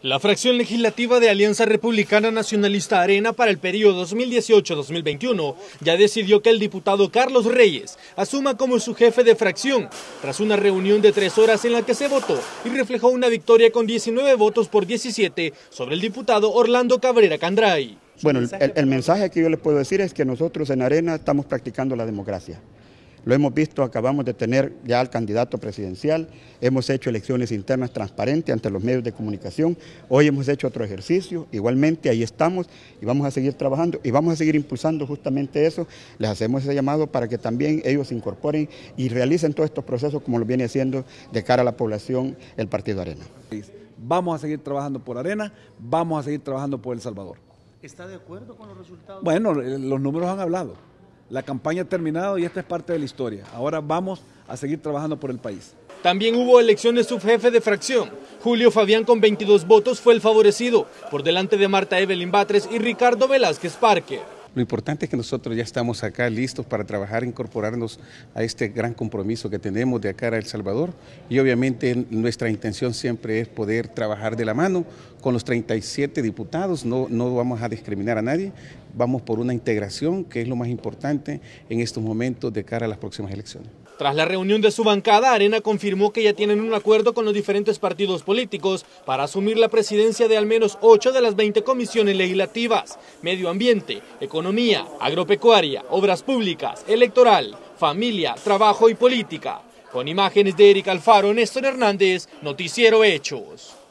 La fracción legislativa de Alianza Republicana Nacionalista Arena para el periodo 2018-2021 ya decidió que el diputado Carlos Reyes asuma como su jefe de fracción, tras una reunión de 3 horas en la que se votó y reflejó una victoria con 19 votos por 17 sobre el diputado Orlando Cabrera Candray. Bueno, el mensaje que yo les puedo decir es que nosotros en Arena estamos practicando la democracia. Lo hemos visto, acabamos de tener ya al candidato presidencial, hemos hecho elecciones internas transparentes ante los medios de comunicación, hoy hemos hecho otro ejercicio, igualmente ahí estamos y vamos a seguir trabajando y vamos a seguir impulsando justamente eso. Les hacemos ese llamado para que también ellos se incorporen y realicen todos estos procesos como lo viene haciendo de cara a la población el Partido Arena. Vamos a seguir trabajando por Arena, vamos a seguir trabajando por El Salvador. ¿Está de acuerdo con los resultados? Bueno, los números han hablado. La campaña ha terminado y esta es parte de la historia. Ahora vamos a seguir trabajando por el país. También hubo elección de subjefe de fracción. Julio Fabián con 22 votos fue el favorecido, por delante de Marta Evelyn Batres y Ricardo Velázquez Parker. Lo importante es que nosotros ya estamos acá listos para trabajar, incorporarnos a este gran compromiso que tenemos de acá a El Salvador y obviamente nuestra intención siempre es poder trabajar de la mano con los 37 diputados, no vamos a discriminar a nadie, vamos por una integración que es lo más importante en estos momentos de cara a las próximas elecciones. Tras la reunión de su bancada, Arena confirmó que ya tienen un acuerdo con los diferentes partidos políticos para asumir la presidencia de al menos 8 de las 20 comisiones legislativas: medio ambiente, economía, agropecuaria, obras públicas, electoral, familia, trabajo y política. Con imágenes de Eric Alfaro, Néstor Hernández, Noticiero Hechos.